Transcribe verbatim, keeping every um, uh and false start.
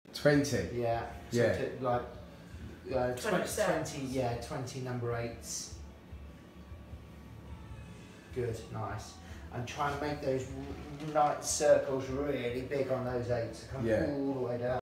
twenty? Yeah. So Yeah. to, like uh, twenty, twenty, yeah, twenty number eights. Good, nice. And try and make those light circles really big on those eights. Come Yeah. all the way down.